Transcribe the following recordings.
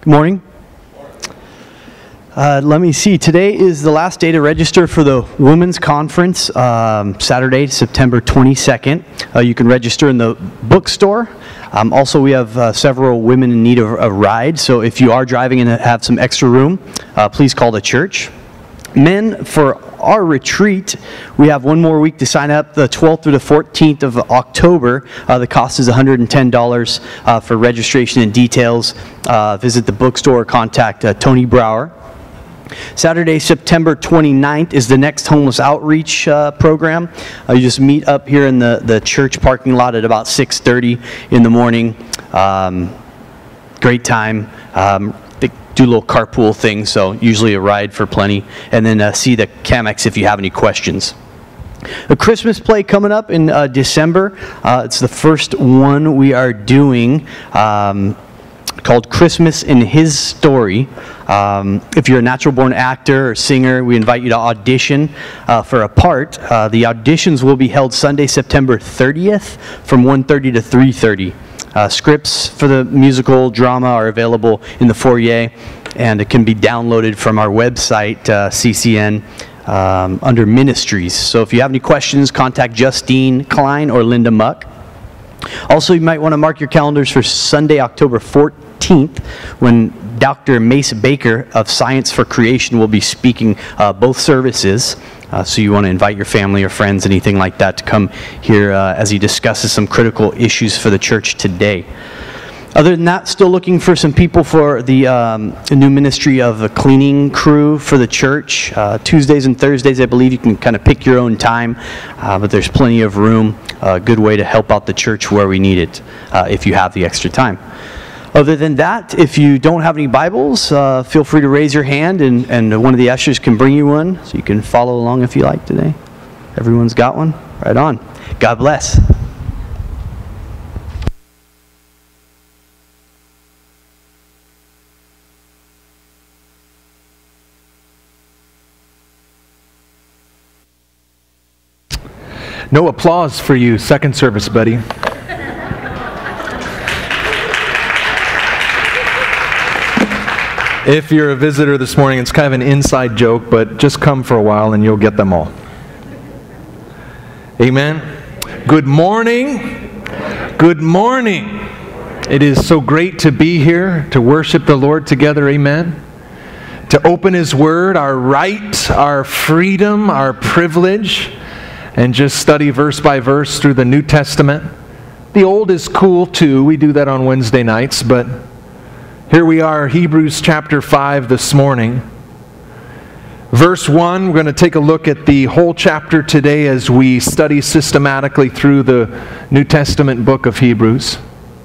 Good morning. Let me see. Today is the last day to register for the Women's Conference, Saturday, September 22nd. You can register in the bookstore. Also, we have several women in need of a ride, so if you are driving and have some extra room, please call the church. Men, for our retreat, we have one more week to sign up, the 12th through the 14th of October. The cost is $110 for registration and details. Visit the bookstore or contact Tony Brower. Saturday, September 29th is the next homeless outreach program. You just meet up here in the church parking lot at about 6:30 in the morning. Great time. They do a little carpool thing, so usually a ride for plenty. And then see the Camex if you have any questions. A Christmas play coming up in December. It's the first one we are doing. Called Christmas in His Story. If you're a natural-born actor or singer, we invite you to audition for a part. The auditions will be held Sunday, September 30th from 1:30 to 3:30. Scripts for the musical drama are available in the foyer, and it can be downloaded from our website, CCN, under Ministries. So if you have any questions, contact Justine Klein or Linda Muck. Also, you might want to mark your calendars for Sunday, October 14th, when Dr. Mace Baker of Science for Creation will be speaking both services. So you want to invite your family or friends, anything like that, to come here as he discusses some critical issues for the church today. Other than that, still looking for some people for the new ministry of a cleaning crew for the church. Tuesdays and Thursdays, I believe you can kind of pick your own time, but there's plenty of room. A good way to help out the church where we need it if you have the extra time. Other than that, if you don't have any Bibles, feel free to raise your hand and one of the ushers can bring you one so you can follow along if you like today. Everyone's got one? Right on. God bless. No applause for you, second service, buddy. If you're a visitor this morning, it's kind of an inside joke, but just come for a while and you'll get them all. Amen. Good morning. Good morning. It is so great to be here to worship the Lord together. Amen. To open His Word, our right, our freedom, our privilege, and just study verse by verse through the New Testament. The Old is cool too. We do that on Wednesday nights, but here we are, Hebrews chapter 5 this morning. Verse 1, we're going to take a look at the whole chapter today as we study systematically through the New Testament book of Hebrews.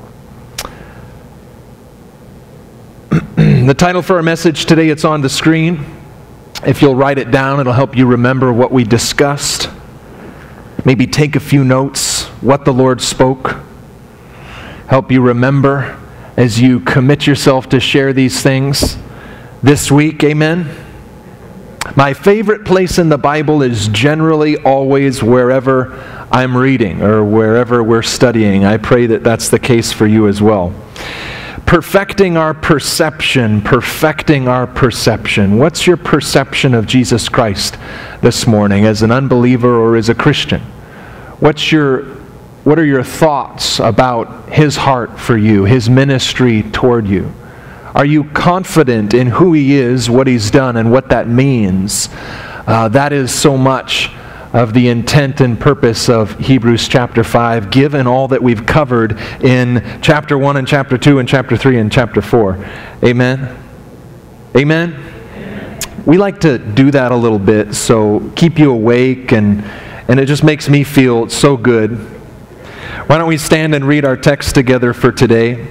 The title for our message today, it's on the screen. If you'll write it down, it'll help you remember what we discussed. Maybe take a few notes, what the Lord spoke. Help you remember as you commit yourself to share these things this week. Amen. My favorite place in the Bible is generally always wherever I'm reading or wherever we're studying. I pray that that's the case for you as well. Perfecting our perception, perfecting our perception. What's your perception of Jesus Christ this morning as an unbeliever or as a Christian? What are your thoughts about His heart for you, His ministry toward you? Are you confident in who He is, what He's done, and what that means? That is so much of the intent and purpose of Hebrews chapter 5, given all that we've covered in chapter 1 and chapter 2 and chapter 3 and chapter 4. Amen? Amen? We like to do that a little bit, so keep you awake, and it just makes me feel so good. Why don't we stand and read our text together for today?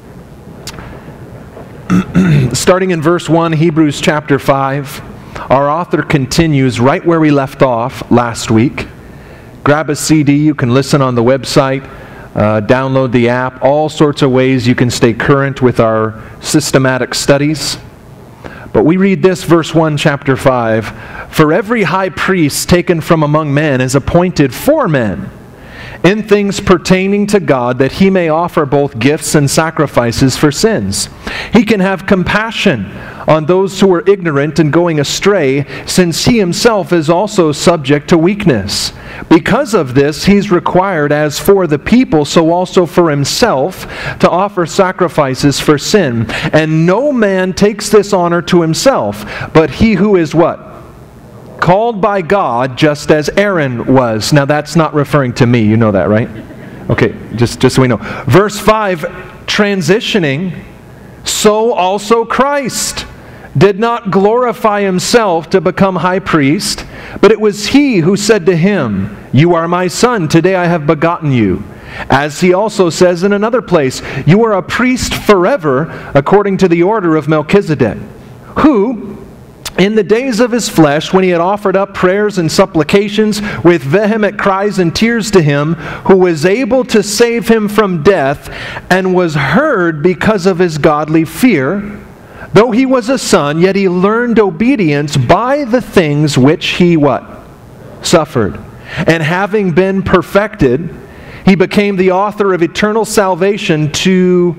Starting in verse 1, Hebrews chapter 5, our author continues right where we left off last week. Grab a CD, you can listen on the website, download the app, all sorts of ways you can stay current with our systematic studies. But we read this, verse 1, chapter 5, "For every high priest taken from among men is appointed for men, in things pertaining to God, that he may offer both gifts and sacrifices for sins. He can have compassion on those who are ignorant and going astray, since he himself is also subject to weakness. Because of this, he's required, as for the people, so also for himself, to offer sacrifices for sin. And no man takes this honor to himself, but he who is what? Called by God, just as Aaron was. Now that's not referring to me, you know that, right? Okay, just so we know. Verse 5, transitioning, so also Christ did not glorify himself to become high priest, but it was he who said to him, "You are my son, today I have begotten you." As he also says in another place, "You are a priest forever, according to the order of Melchizedek," who, in the days of his flesh, when he had offered up prayers and supplications with vehement cries and tears to him, who was able to save him from death, and was heard because of his godly fear, though he was a son, yet he learned obedience by the things which he what? Suffered. And having been perfected, he became the author of eternal salvation to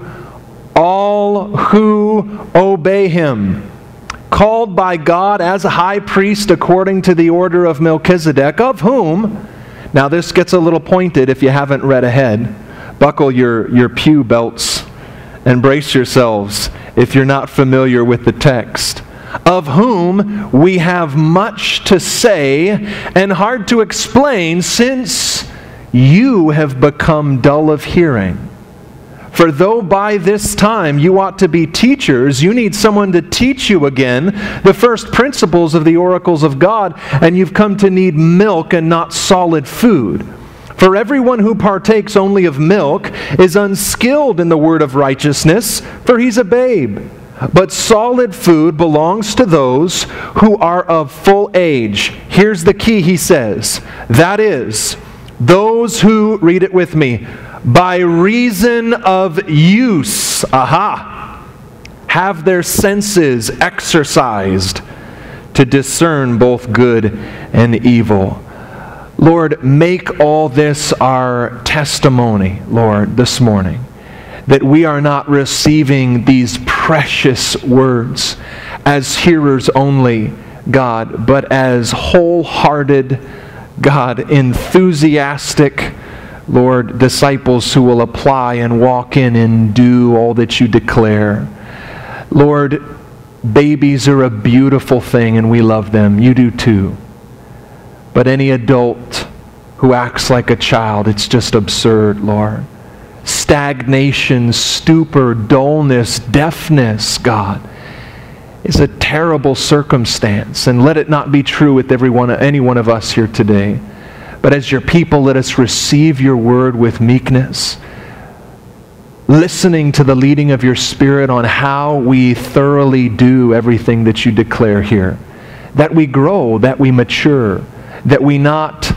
all who obey him. Called by God as a high priest according to the order of Melchizedek, of whom, now this gets a little pointed if you haven't read ahead. Buckle your pew belts and brace yourselves if you're not familiar with the text. Of whom we have much to say and hard to explain, since you have become dull of hearing. For though by this time you ought to be teachers, you need someone to teach you again the first principles of the oracles of God, and you've come to need milk and not solid food. For everyone who partakes only of milk is unskilled in the word of righteousness, for he's a babe. But solid food belongs to those who are of full age. Here's the key, he says. That is, those who, read it with me, by reason of use, have their senses exercised to discern both good and evil. Lord, make all this our testimony, Lord, this morning, that we are not receiving these precious words as hearers only, God, but as wholehearted, God, enthusiastic, Lord, disciples who will apply and walk in and do all that you declare. Lord, babies are a beautiful thing and we love them. You do too. But any adult who acts like a child, it's just absurd, Lord. Stagnation, stupor, dullness, deafness, God, is a terrible circumstance. And let it not be true with any one of us here today. But as your people, let us receive your word with meekness, listening to the leading of your Spirit on how we thoroughly do everything that you declare here. That we grow, that we mature, that we not,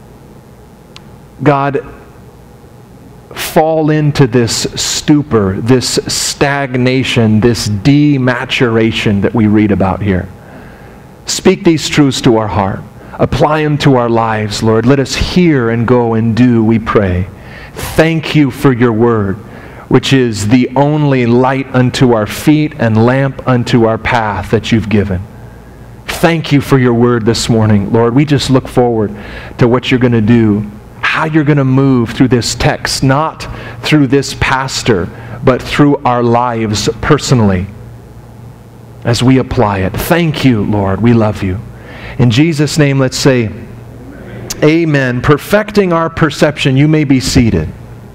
God, fall into this stupor, this stagnation, this dematuration that we read about here. Speak these truths to our heart. Apply them to our lives, Lord. Let us hear and go and do, we pray. Thank you for your word, which is the only light unto our feet and lamp unto our path that you've given. Thank you for your word this morning, Lord. We just look forward to what you're going to do, how you're going to move through this text, not through this pastor, but through our lives personally as we apply it. Thank you, Lord. We love you. In Jesus' name, let's say, amen. Perfecting our perception. You may be seated.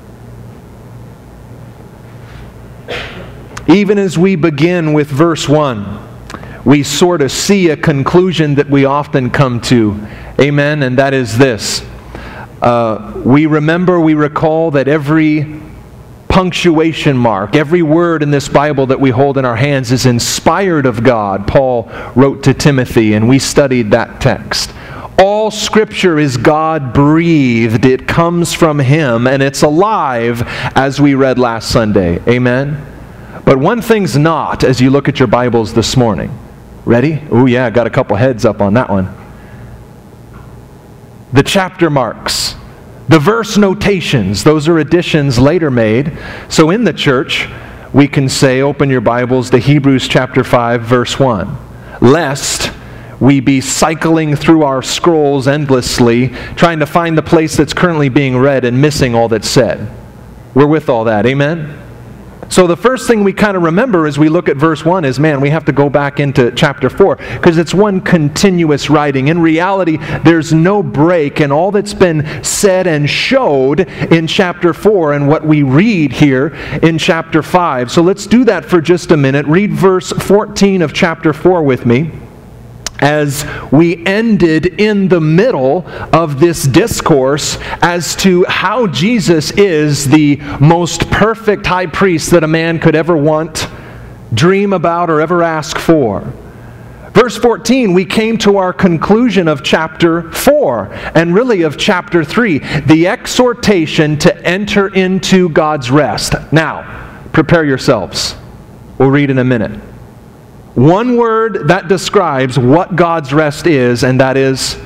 Even as we begin with verse 1, we sort of see a conclusion that we often come to. Amen. And that is this. We recall that every punctuation mark, every word in this Bible that we hold in our hands is inspired of God. Paul wrote to Timothy, and we studied that text. All Scripture is God-breathed. It comes from Him, and it's alive, as we read last Sunday. Amen? But one thing's not, as you look at your Bibles this morning. Ready? Oh yeah, I got a couple heads up on that one. The chapter marks. The verse notations, those are additions later made. So in the church, we can say, open your Bibles to Hebrews chapter 5, verse 1. Lest we be cycling through our scrolls endlessly, trying to find the place that's currently being read and missing all that's said. We're with all that, amen? So the first thing we kind of remember as we look at verse 1 is, man, we have to go back into chapter 4 because it's one continuous writing. In reality, there's no break in all that's been said and showed in chapter 4 and what we read here in chapter 5. So let's do that for just a minute. Read verse 14 of chapter 4 with me, as we ended in the middle of this discourse as to how Jesus is the most perfect high priest that a man could ever want, dream about, or ever ask for. Verse 14, we came to our conclusion of chapter 4, and really of chapter 3, the exhortation to enter into God's rest. Now, prepare yourselves. We'll read in a minute. One word that describes what God's rest is, and that is,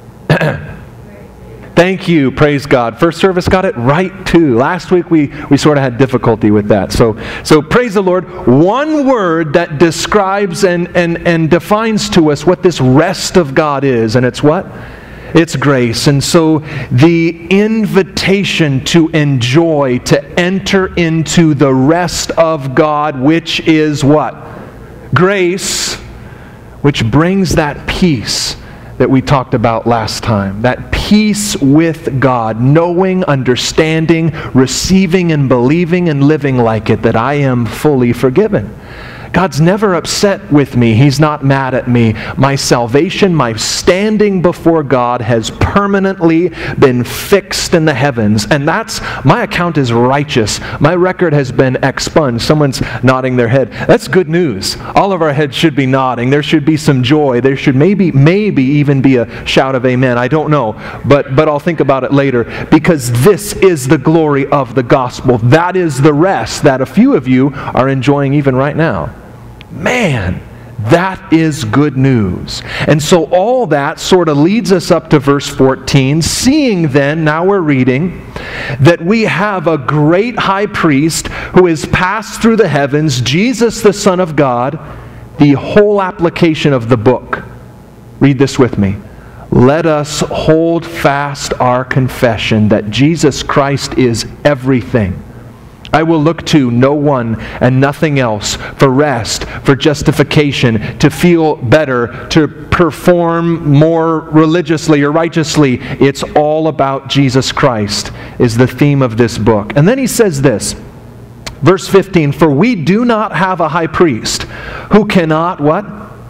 thank you, praise God. First service got it right too. Last week we sort of had difficulty with that. So praise the Lord. One word that describes and defines to us what this rest of God is, and it's what? It's grace. And so the invitation to enjoy, to enter into the rest of God, which is what? Grace, which brings that peace that we talked about last time. That peace with God, knowing, understanding, receiving and believing and living like it, that I am fully forgiven. God's never upset with me. He's not mad at me. My salvation, my standing before God has permanently been fixed in the heavens. And my account is righteous. My record has been expunged. Someone's nodding their head. That's good news. All of our heads should be nodding. There should be some joy. There should maybe even be a shout of amen. I don't know. But I'll think about it later. Because this is the glory of the gospel. That is the rest that a few of you are enjoying even right now. Man, that is good news. And so all that sort of leads us up to verse 14. Seeing then, now we're reading, that we have a great high priest who has passed through the heavens, Jesus the Son of God, the whole application of the book. Read this with me. Let us hold fast our confession that Jesus Christ is everything. I will look to no one and nothing else for rest, for justification, to feel better, to perform more religiously or righteously. It's all about Jesus Christ is the theme of this book. And then he says this, verse 15, for we do not have a high priest who cannot, what?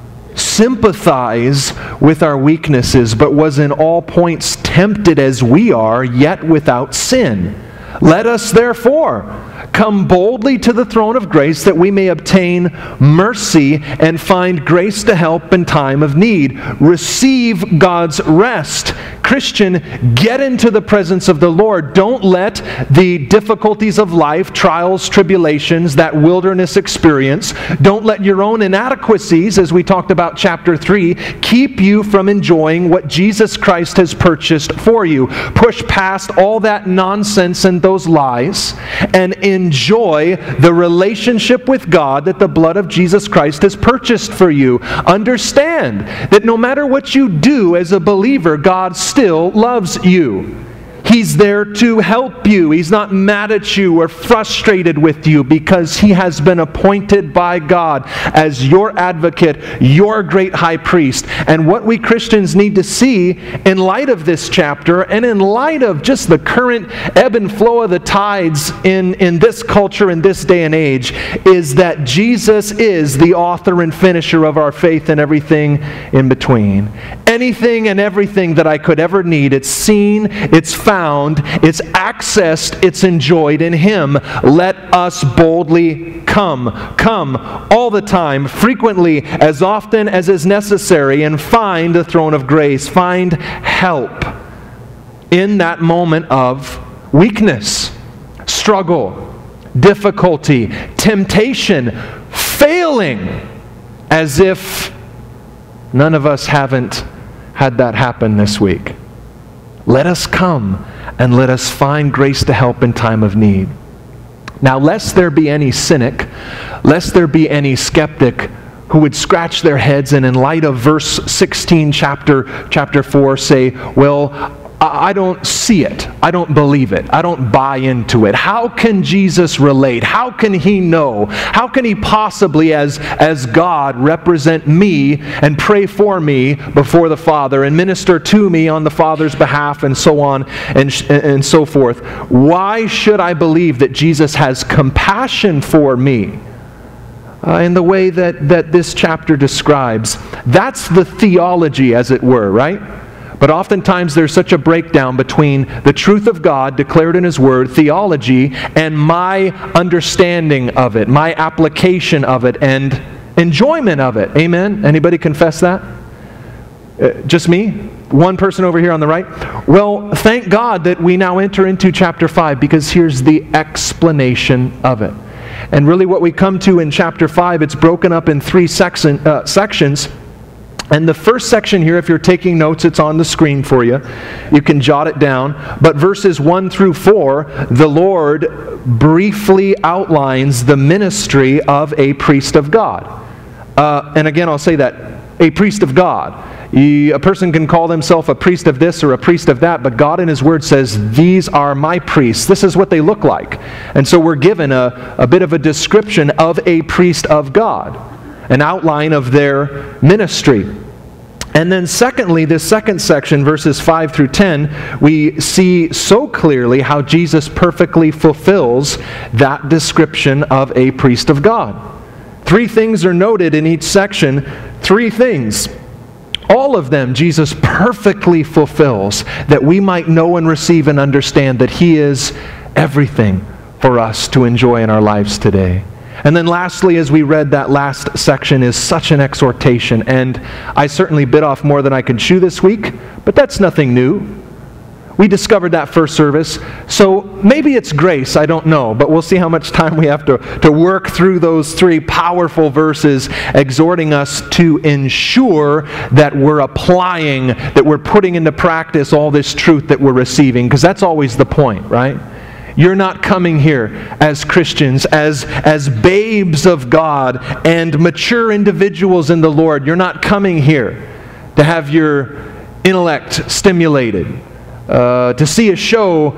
Sympathize with our weaknesses, but was in all points tempted as we are, yet without sin. Let us therefore come boldly to the throne of grace that we may obtain mercy and find grace to help in time of need. Receive God's rest. Christian, get into the presence of the Lord. Don't let the difficulties of life, trials, tribulations, that wilderness experience, don't let your own inadequacies, as we talked about chapter 3, keep you from enjoying what Jesus Christ has purchased for you. Push past all that nonsense and those lies and enjoy the relationship with God that the blood of Jesus Christ has purchased for you. Understand that no matter what you do as a believer, God still loves you. He's there to help you. He's not mad at you or frustrated with you because He has been appointed by God as your advocate, your great high priest. And what we Christians need to see in light of this chapter and in light of just the current ebb and flow of the tides in this culture, in this day and age, is that Jesus is the author and finisher of our faith and everything in between. Anything and everything that I could ever need, it's seen, it's found, it's accessed, it's enjoyed in Him. Let us boldly come all the time, frequently, as often as is necessary, and find the throne of grace, find help in that moment of weakness, struggle, difficulty, temptation, failing, as if none of us haven't had that happen this week. Let us come and let us find grace to help in time of need. Now, lest there be any cynic, lest there be any skeptic who would scratch their heads and in light of verse 16, chapter 4, say, well, I don't see it. I don't believe it. I don't buy into it. How can Jesus relate? How can he know? How can he possibly, as God, represent me and pray for me before the Father and minister to me on the Father's behalf and so on and so forth? Why should I believe that Jesus has compassion for me? In the way that this chapter describes. That's the theology, as it were, right? But oftentimes there's such a breakdown between the truth of God declared in His Word, theology, and my understanding of it, my application of it, and enjoyment of it. Amen? Anybody confess that? Just me? One person over here on the right? Well, thank God that we now enter into chapter 5, because here's the explanation of it. And really what we come to in chapter 5, it's broken up in 3 sections. And the first section here, if you're taking notes, it's on the screen for you. You can jot it down. But verses 1 through 4, the Lord briefly outlines the ministry of a priest of God. And again, I'll say that, a priest of God. A person can call themselves a priest of this or a priest of that, but God in His Word says, these are my priests. This is what they look like. And so we're given a bit of a description of a priest of God, an outline of their ministry. And then secondly, this second section, verses 5 through 10, we see so clearly how Jesus perfectly fulfills that description of a priest of God. 3 things are noted in each section. 3 things. All of them Jesus perfectly fulfills, that we might know and receive and understand that He is everything for us to enjoy in our lives today. And then lastly, as we read, that last section is such an exhortation, and I certainly bit off more than I could chew this week, but that's nothing new. We discovered that first service, so maybe it's grace, I don't know, but we'll see how much time we have to work through those 3 powerful verses, exhorting us to ensure that we're applying, that we're putting into practice all this truth that we're receiving, because that's always the point, right? You're not coming here as Christians, as babes of God and mature individuals in the Lord. You're not coming here to have your intellect stimulated, to see a show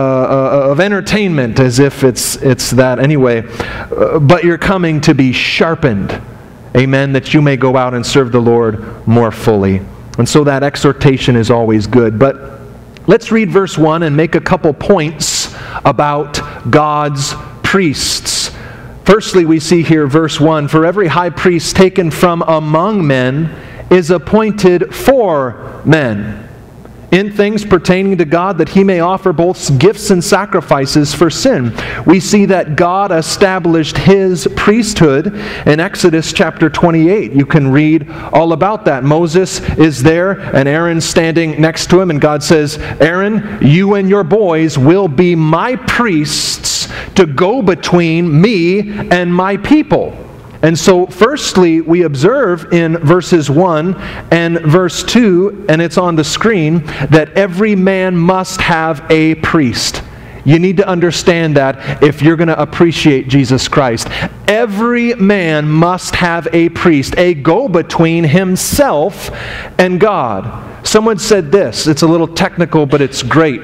of entertainment, as if it's that anyway. But you're coming to be sharpened, amen, that you may go out and serve the Lord more fully. And so that exhortation is always good. But let's read verse 1 and make a couple points about God's priests. Firstly, we see here verse 1, for every high priest taken from among men is appointed for men, in things pertaining to God, that He may offer both gifts and sacrifices for sin. We see that God established His priesthood in Exodus chapter 28. You can read all about that. Moses is there, and Aaron's standing next to him, and God says, Aaron, you and your boys will be my priests to go between me and my people. And so, firstly, we observe in verses 1 and verse 2, and it's on the screen, that every man must have a priest. You need to understand that if you're going to appreciate Jesus Christ. Every man must have a priest, a go-between himself and God. Someone said this, it's a little technical, but it's great.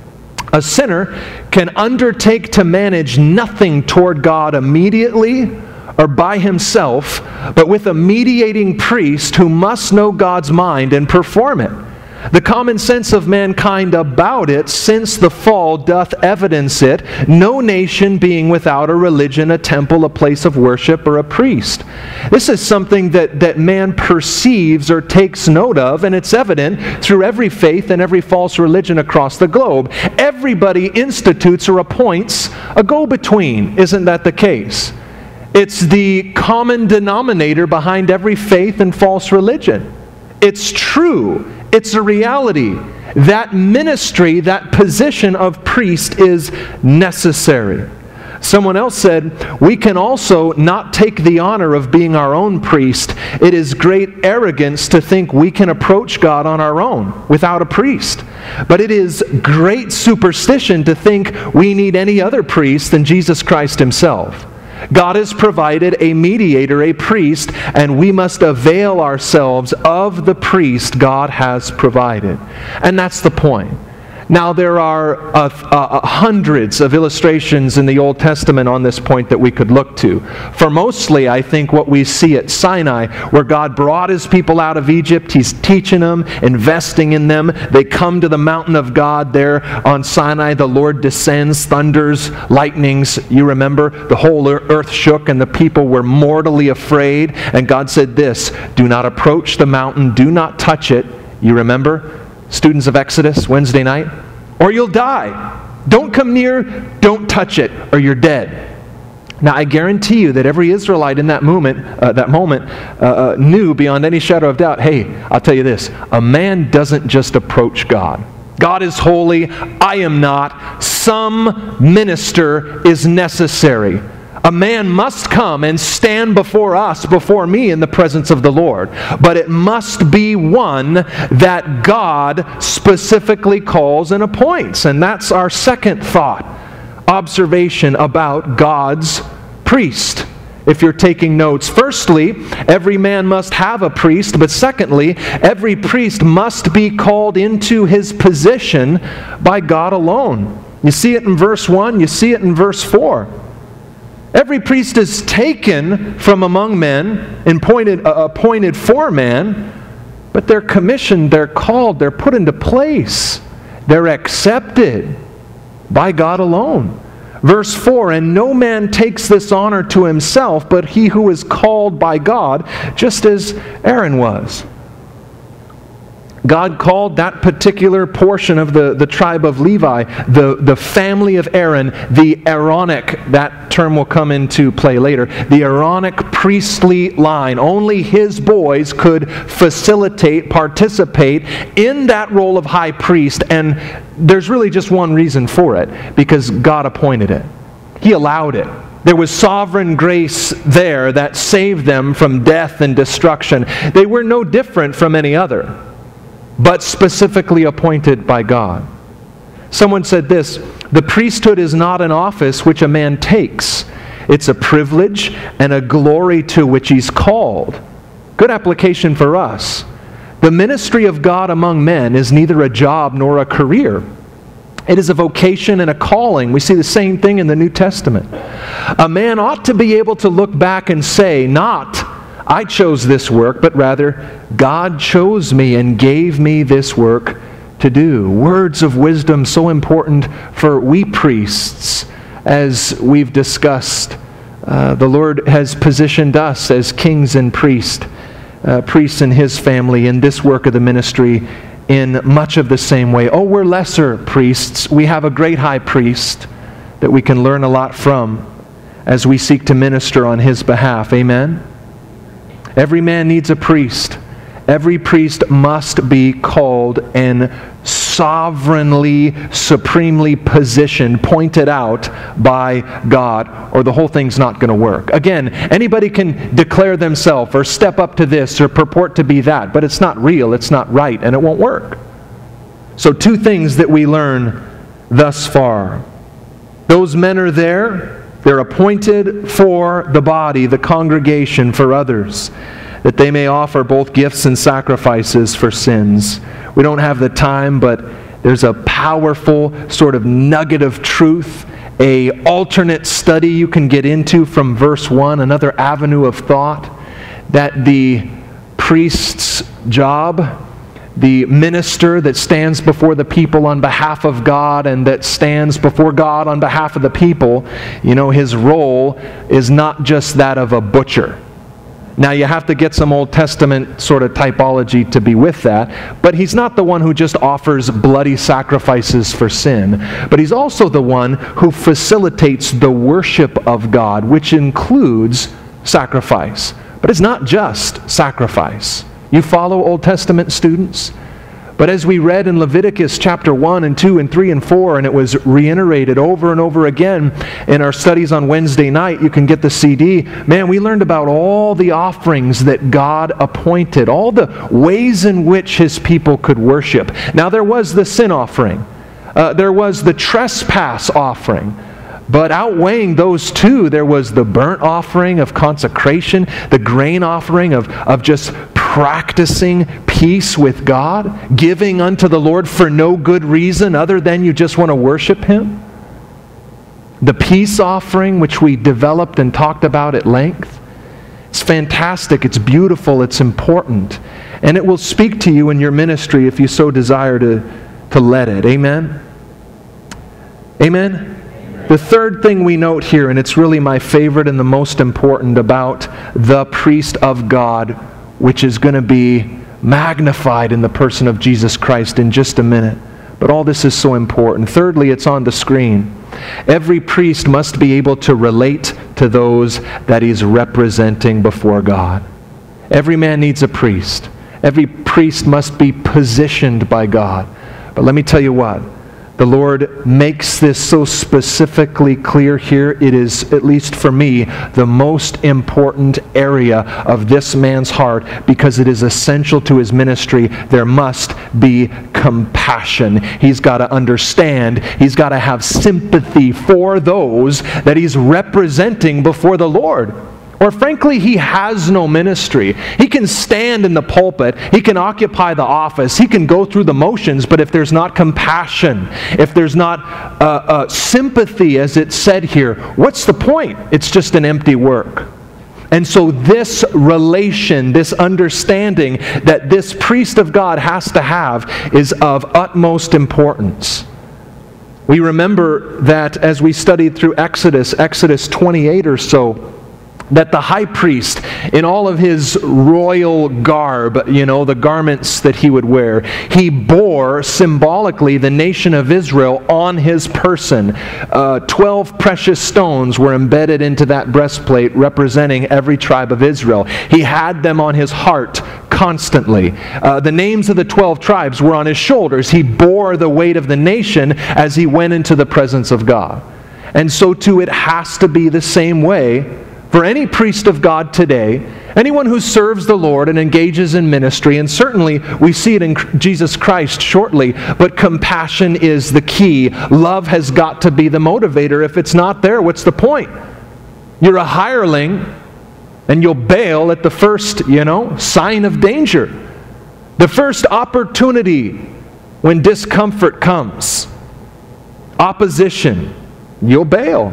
A sinner can undertake to manage nothing toward God immediately or by himself, but with a mediating priest who must know God's mind and perform it. The common sense of mankind about it, since the fall, doth evidence it, no nation being without a religion, a temple, a place of worship, or a priest. This is something that man perceives or takes note of, and it's evident through every faith and every false religion across the globe. Everybody institutes or appoints a go-between. Isn't that the case? It's the common denominator behind every faith and false religion. It's true. It's a reality. That ministry, that position of priest is necessary. Someone else said, we can also not take the honor of being our own priest. It is great arrogance to think we can approach God on our own without a priest. But it is great superstition to think we need any other priest than Jesus Christ himself. God has provided a mediator, a priest, and we must avail ourselves of the priest God has provided. And that's the point. Now, there are hundreds of illustrations in the Old Testament on this point that we could look to. For mostly, I think what we see at Sinai, where God brought his people out of Egypt, he's teaching them, investing in them. They come to the mountain of God there on Sinai. The Lord descends, thunders, lightnings. You remember, the whole earth shook and the people were mortally afraid. And God said this, do not approach the mountain, do not touch it. You remember? Students of Exodus, Wednesday night, or you'll die. Don't come near, don't touch it, or you're dead. Now, I guarantee you that every Israelite in that moment knew beyond any shadow of doubt, hey, I'll tell you this, a man doesn't just approach God. God is holy, I am not. Some minister is necessary. A man must come and stand before us, before me, in the presence of the Lord. But it must be one that God specifically calls and appoints. And that's our second thought, observation about God's priest. If you're taking notes, firstly, every man must have a priest. But secondly, every priest must be called into his position by God alone. You see it in verse 1, you see it in verse 4. Every priest is taken from among men and appointed for man, but they're commissioned, they're called, they're put into place. They're accepted by God alone. Verse 4, and no man takes this honor to himself, but he who is called by God, just as Aaron was. God called that particular portion of the tribe of Levi, the family of Aaron, the Aaronic, that term will come into play later, the Aaronic priestly line. Only his boys could facilitate, participate in that role of high priest, and there's really just one reason for it, because God appointed it. He allowed it. There was sovereign grace there that saved them from death and destruction. They were no different from any other, but specifically appointed by God. Someone said this, the priesthood is not an office which a man takes. It's a privilege and a glory to which he's called. Good application for us. The ministry of God among men is neither a job nor a career. It is a vocation and a calling. We see the same thing in the New Testament. A man ought to be able to look back and say, not, I chose this work, but rather, God chose me and gave me this work to do. Words of wisdom so important for we priests. As we've discussed, the Lord has positioned us as kings and priests in His family in this work of the ministry in much of the same way. Oh, we're lesser priests. We have a great high priest that we can learn a lot from as we seek to minister on His behalf. Amen? Every man needs a priest. Every priest must be called and sovereignly, supremely positioned, pointed out by God, or the whole thing's not going to work. Again, anybody can declare themselves or step up to this or purport to be that, but it's not real, it's not right, and it won't work. So two things that we learn thus far. Those men are there. They're appointed for the body, the congregation, for others, that they may offer both gifts and sacrifices for sins. We don't have the time, but there's a powerful sort of nugget of truth, an alternate study you can get into from verse 1, another avenue of thought, that the priest's job, the minister that stands before the people on behalf of God and that stands before God on behalf of the people, you know, his role is not just that of a butcher. Now, you have to get some Old Testament sort of typology to be with that, but he's not the one who just offers bloody sacrifices for sin, but he's also the one who facilitates the worship of God, which includes sacrifice. But it's not just sacrifice. You follow, Old Testament students? But as we read in Leviticus chapter 1 and 2 and 3 and 4, and it was reiterated over and over again in our studies on Wednesday night, you can get the CD. Man, we learned about all the offerings that God appointed, all the ways in which His people could worship. Now, there was the sin offering. There was the trespass offering. But outweighing those two, there was the burnt offering of consecration, the grain offering of just practicing peace with God, giving unto the Lord for no good reason other than you just want to worship Him. The peace offering, which we developed and talked about at length. It's fantastic, it's beautiful, it's important. And it will speak to you in your ministry if you so desire to let it. Amen? Amen? The third thing we note here, and it's really my favorite and the most important about the priest of God, which is going to be magnified in the person of Jesus Christ in just a minute. But all this is so important. Thirdly, it's on the screen. Every priest must be able to relate to those that he's representing before God. Every man needs a priest. Every priest must be positioned by God. But let me tell you what. The Lord makes this so specifically clear here. It is, at least for me, the most important area of this man's heart because it is essential to his ministry. There must be compassion. He's got to understand. He's got to have sympathy for those that he's representing before the Lord. Or frankly, he has no ministry. He can stand in the pulpit, he can occupy the office, he can go through the motions, but if there's not compassion, if there's not sympathy, as it's said here, what's the point? It's just an empty work. And so this relation, this understanding that this priest of God has to have is of utmost importance. We remember that as we studied through Exodus 28 or so, that the high priest, in all of his royal garb, the garments that he would wear, he bore symbolically the nation of Israel on his person. 12 precious stones were embedded into that breastplate representing every tribe of Israel. He had them on his heart constantly. The names of the 12 tribes were on his shoulders. He bore the weight of the nation as he went into the presence of God. And so too it has to be the same way for any priest of God today, anyone who serves the Lord and engages in ministry, and certainly we see it in Jesus Christ shortly, but compassion is the key. Love has got to be the motivator. If it's not there, what's the point? You're a hireling, and you'll bail at the first, sign of danger. The first opportunity when discomfort comes, opposition, you'll bail.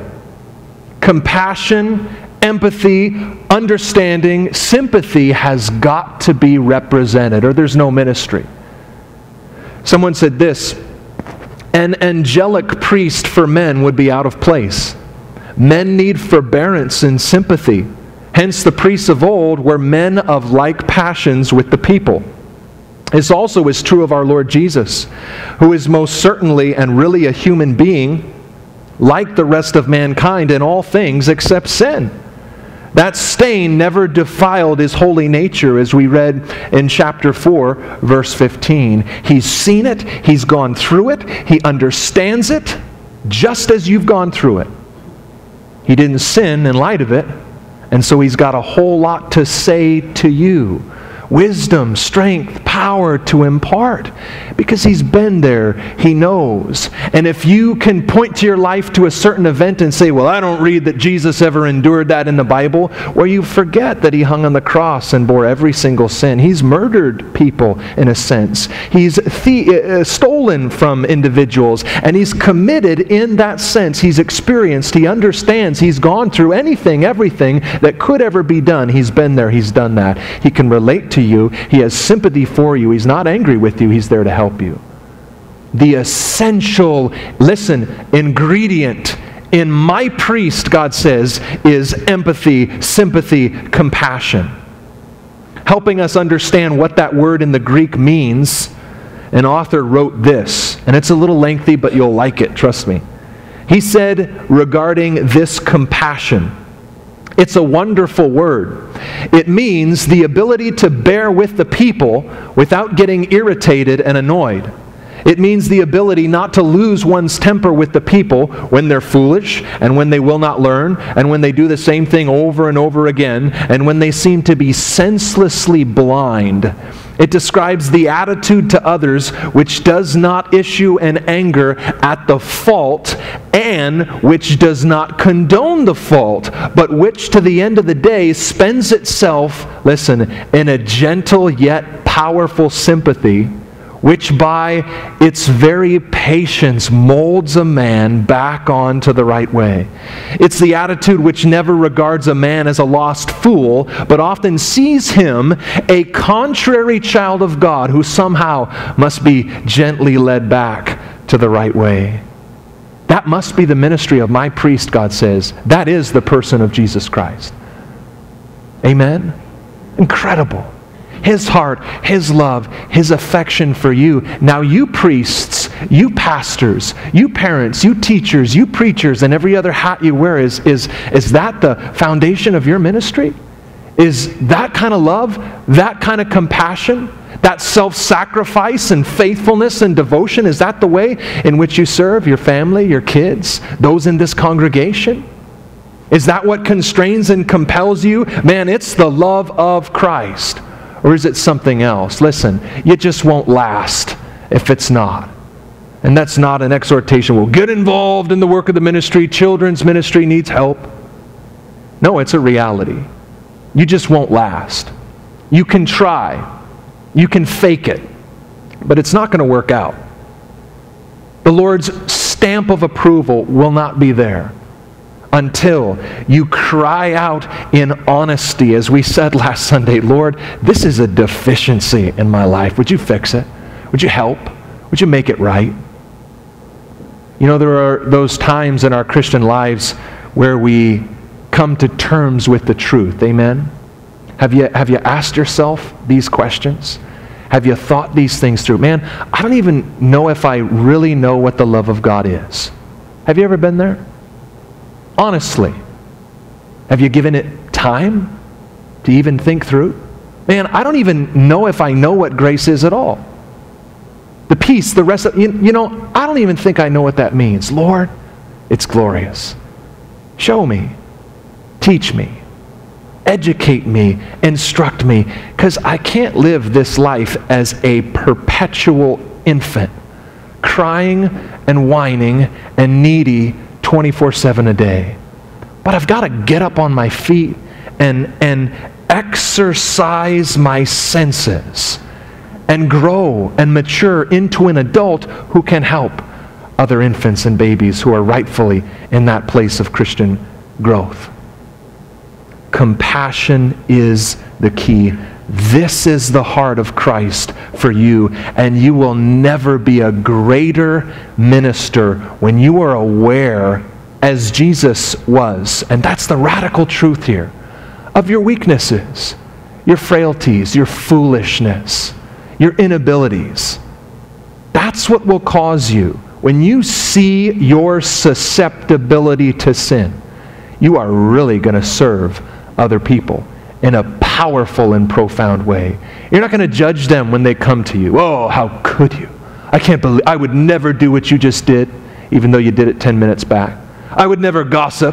Compassion, empathy, understanding, sympathy has got to be represented, or there's no ministry. Someone said this: an angelic priest for men would be out of place. Men need forbearance and sympathy. Hence the priests of old were men of like passions with the people. This also is true of our Lord Jesus, who is most certainly and really a human being, like the rest of mankind in all things except sin. That stain never defiled his holy nature, as we read in chapter 4, verse 15. He's seen it, he's gone through it, he understands it, just as you've gone through it. He didn't sin in light of it, and so he's got a whole lot to say to you. Wisdom, strength, power to impart. Because he's been there, he knows. And if you can point to your life to a certain event and say, well, I don't read that Jesus ever endured that in the Bible, where you forget that he hung on the cross and bore every single sin. He's murdered people in a sense. He's stolen from individuals, and he's committed in that sense. He's experienced, he understands, he's gone through anything, everything that could ever be done. He's been there, he's done that. He can relate to you. He has sympathy for you. He's not angry with you. He's there to help you. The essential, ingredient in my priest, God says, is empathy, sympathy, compassion. Helping us understand what that word in the Greek means, an author wrote this, and it's a little lengthy, but you'll like it, trust me. He said regarding this compassion, It's a wonderful word. It means the ability to bear with the people without getting irritated and annoyed. It means the ability not to lose one's temper with the people when they're foolish and when they will not learn and when they do the same thing over and over again and when they seem to be senselessly blind. It describes the attitude to others which does not issue in anger at the fault and which does not condone the fault, but which to the end of the day spends itself, listen, in a gentle yet powerful sympathy, which by its very patience molds a man back onto the right way. It's the attitude which never regards a man as a lost fool, but often sees him a contrary child of God who somehow must be gently led back to the right way. That must be the ministry of my priest, God says. That is the person of Jesus Christ. Amen? Incredible. His heart, His love, His affection for you. Now you priests, you pastors, you parents, you teachers, you preachers, and every other hat you wear, is that the foundation of your ministry? Is that kind of love, that kind of compassion, that self-sacrifice and faithfulness and devotion, is that the way in which you serve your family, your kids, those in this congregation? Is that what constrains and compels you? Man, it's the love of Christ. Or is it something else? Listen, you just won't last if it's not. And that's not an exhortation. Well, get involved in the work of the ministry. Children's ministry needs help. No, it's a reality. You just won't last. You can try. You can fake it. But it's not going to work out. The Lord's stamp of approval will not be there until you cry out in honesty, as we said last Sunday, Lord, this is a deficiency in my life. Would you fix it? Would you help? Would you make it right? You know, there are those times in our Christian lives where we come to terms with the truth. Amen? Have you asked yourself these questions? Have you thought these things through? Man, I don't even know if I really know what the love of God is. Have you ever been there? Honestly, have you given it time to even think through? Man, I don't even know if I know what grace is at all. The peace, the rest of, you know, I don't even think I know what that means. Lord, it's glorious. Show me, teach me, educate me, instruct me, because I can't live this life as a perpetual infant, crying and whining and needy 24/7 a day. But I've got to get up on my feet and exercise my senses and grow and mature into an adult who can help other infants and babies who are rightfully in that place of Christian growth. Compassion is the key. This is the heart of Christ for you, and you will never be a greater minister when you are aware, as Jesus was, and that's the radical truth here, of your weaknesses, your frailties, your foolishness, your inabilities. That's what will cause you, when you see your susceptibility to sin, you are really going to serve other people in a powerful and profound way. You're not going to judge them when they come to you. Oh, how could you? I can't believe, I would never do what you just did, even though you did it 10 minutes back. I would never gossip.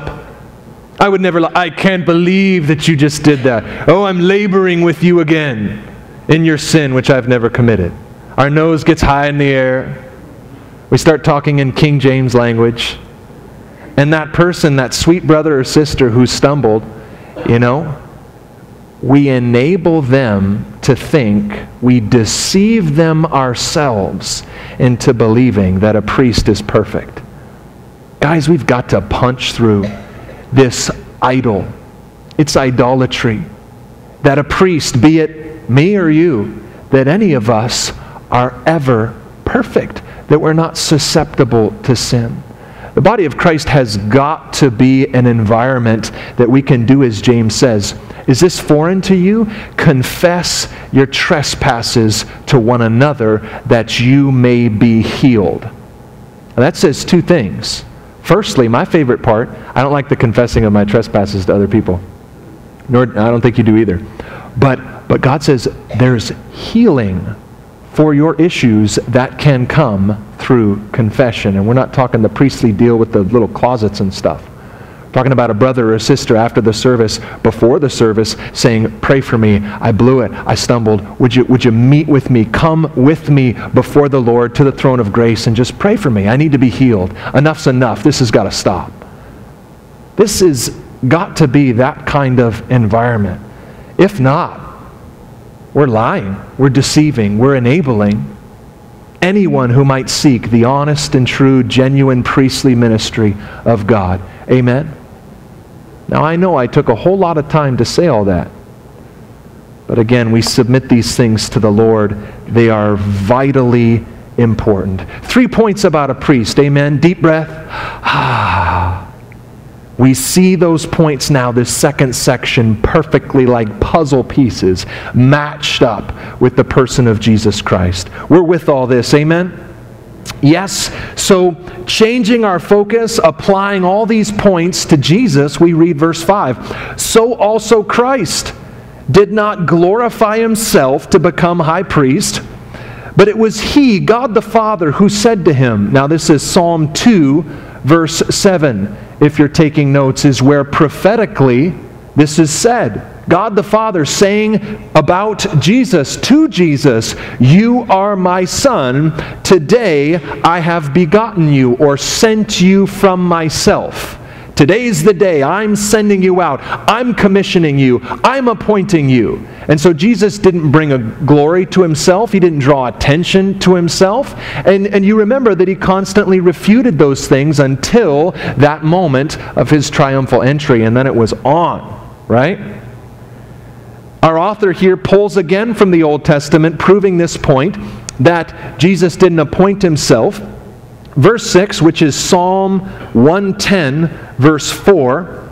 I can't believe that you just did that. Oh, I'm laboring with you again in your sin, which I've never committed. Our nose gets high in the air. We start talking in King James language. And that person, that sweet brother or sister who stumbled, you know, we enable them to think, we deceive them ourselves into believing that a priest is perfect. Guys, we've got to punch through this idol. It's idolatry. That a priest, be it me or you, that any of us are ever perfect, that we're not susceptible to sin. The body of Christ has got to be an environment that we can do as James says. Is this foreign to you? Confess your trespasses to one another that you may be healed. Now that says two things. Firstly, my favorite part, I don't like the confessing of my trespasses to other people. Nor, I don't think you do either. But God says there's healing for your issues that can come through confession. And we're not talking the priestly deal with the little closets and stuff. We're talking about a brother or a sister after the service, before the service, saying, pray for me, I blew it, I stumbled, would you meet with me, come with me before the Lord to the throne of grace and just pray for me, I need to be healed, enough's enough, this has got to stop. This has got to be that kind of environment. If not, we're lying, we're deceiving, we're enabling anyone who might seek the honest and true, genuine priestly ministry of God. Amen? Now I know I took a whole lot of time to say all that. But again, we submit these things to the Lord. They are vitally important. 3 points about a priest. Amen? Deep breath. We see those points now, this second section, perfectly like puzzle pieces, matched up with the person of Jesus Christ. We're with all this, amen? Yes, so changing our focus, applying all these points to Jesus, we read verse 5. So also Christ did not glorify himself to become high priest, but it was he, God the Father, who said to him, now this is Psalm 2, verse 7, if you're taking notes, is where prophetically this is said. God the Father saying about Jesus, to Jesus, you are my Son, today I have begotten you, or sent you from myself. Today's the day. I'm sending you out. I'm commissioning you. I'm appointing you. And so Jesus didn't bring a glory to himself. He didn't draw attention to himself. And you remember that he constantly refuted those things until that moment of his triumphal entry. And then it was on, right? Our author here pulls again from the Old Testament, proving this point, that Jesus didn't appoint himself. Verse 6, which is Psalm 110, verse 4,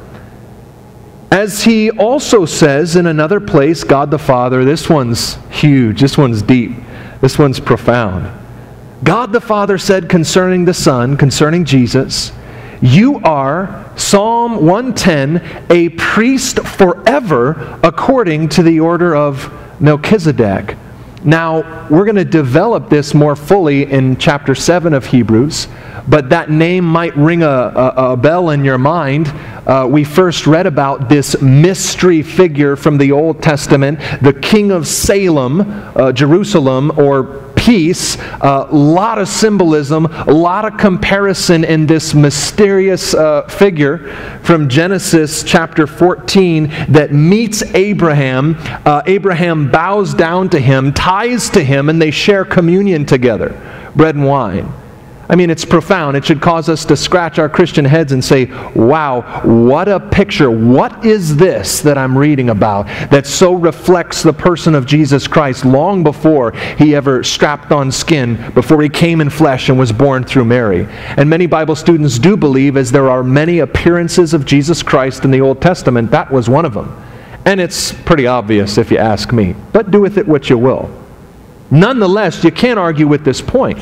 as he also says in another place, God the Father, this one's huge, this one's deep, this one's profound. God the Father said concerning the Son, concerning Jesus, you are, Psalm 110, a priest forever according to the order of Melchizedek. Now, we're going to develop this more fully in chapter 7 of Hebrews, but that name might ring a bell in your mind. We first read about this mystery figure from the Old Testament, the King of Salem, Jerusalem, or peace. A lot of symbolism, a lot of comparison in this mysterious figure from Genesis chapter 14 that meets Abraham. Abraham bows down to him, ties to him, and they share communion together, bread and wine. I mean, it's profound. It should cause us to scratch our Christian heads and say, wow, what a picture. What is this that I'm reading about that so reflects the person of Jesus Christ long before he ever strapped on skin, before he came in flesh and was born through Mary? And many Bible students do believe, as there are many appearances of Jesus Christ in the Old Testament, that was one of them. And it's pretty obvious if you ask me, but do with it what you will. Nonetheless, you can't argue with this point.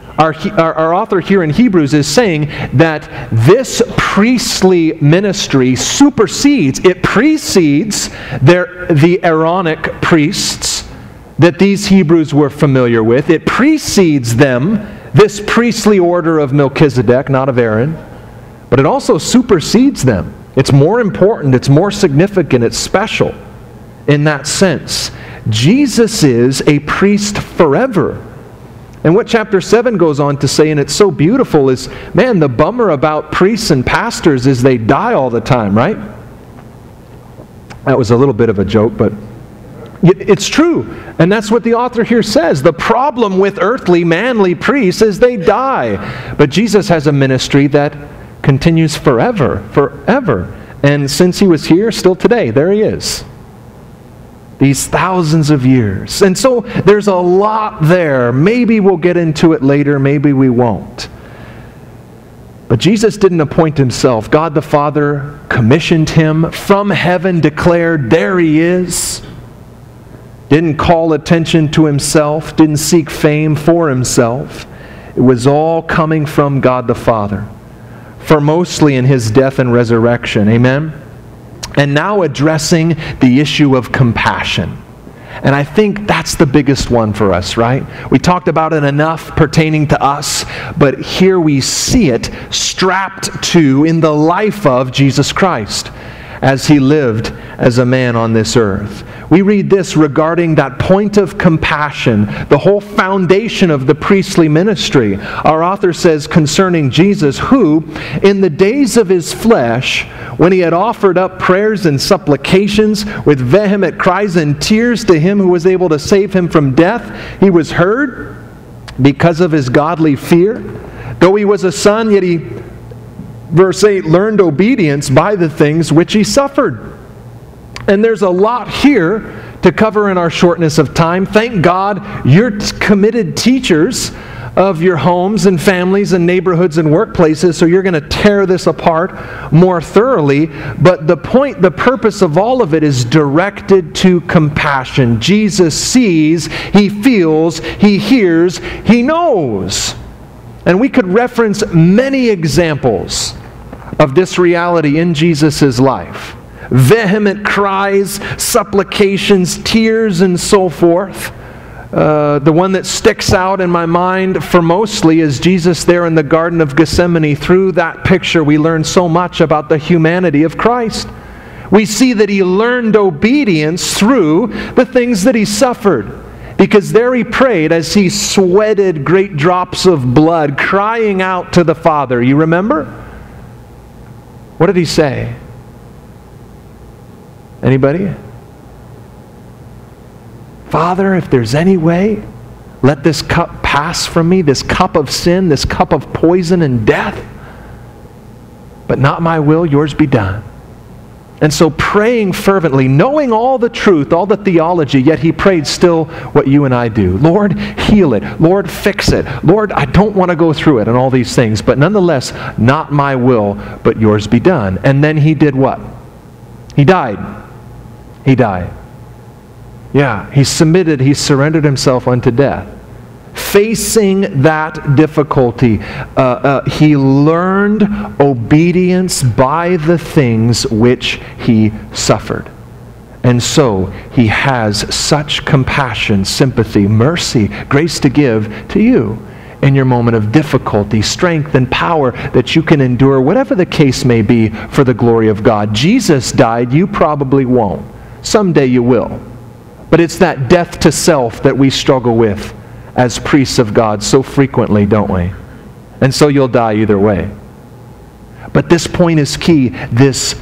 Our author here in Hebrews is saying that this priestly ministry supersedes, it precedes the Aaronic priests that these Hebrews were familiar with. It precedes them, this priestly order of Melchizedek, not of Aaron, but it also supersedes them. It's more important, it's more significant, it's special in that sense. Jesus is a priest forever. And what chapter 7 goes on to say, and it's so beautiful, is, man, the bummer about priests and pastors is they die all the time, right? That was a little bit of a joke, but it's true. And that's what the author here says. The problem with earthly, manly priests is they die. But Jesus has a ministry that continues forever, forever. And since he was here, still today, there he is. These thousands of years. And so there's a lot there. Maybe we'll get into it later, maybe we won't. But Jesus didn't appoint himself. God the Father commissioned him from heaven, declared, there he is. Didn't call attention to himself, didn't seek fame for himself. It was all coming from God the Father. for mostly in his death and resurrection. Amen? And now addressing the issue of compassion. And I think that's the biggest one for us, right? We talked about it enough pertaining to us, but here we see it strapped to in the life of Jesus Christ as he lived as a man on this earth. We read this regarding that point of compassion, the whole foundation of the priestly ministry. Our author says concerning Jesus, who, in the days of his flesh, when he had offered up prayers and supplications with vehement cries and tears to him who was able to save him from death, he was heard because of his godly fear. Though he was a son, yet he, verse 8, learned obedience by the things which he suffered. And there's a lot here to cover in our shortness of time. Thank God you're committed teachers of your homes and families and neighborhoods and workplaces, so you're going to tear this apart more thoroughly. But the point, the purpose of all of it is directed to compassion. Jesus sees, he feels, he hears, he knows. And we could reference many examples of this reality in Jesus' life. Vehement cries, supplications, tears, and so forth. The one that sticks out in my mind for mostly is Jesus there in the Garden of Gethsemane. Through that picture, we learn so much about the humanity of Christ. We see that he learned obedience through the things that he suffered. Because there he prayed as he sweated great drops of blood, crying out to the Father. You remember? What did he say? Anybody? Father, if there's any way, let this cup pass from me, this cup of sin, this cup of poison and death. But not my will, yours be done. And so praying fervently, knowing all the truth, all the theology, yet he prayed still what you and I do. Lord, heal it. Lord, fix it. Lord, I don't want to go through it and all these things. But nonetheless, not my will, but yours be done. And then he did what? He died. He died. Yeah, he submitted, he surrendered himself unto death. Facing that difficulty, he learned obedience by the things which he suffered. And so he has such compassion, sympathy, mercy, grace to give to you in your moment of difficulty, strength and power that you can endure, whatever the case may be, for the glory of God. Jesus died, you probably won't. Someday you will. But it's that death to self that we struggle with as priests of God so frequently, don't we? And so you'll die either way. But this point is key, this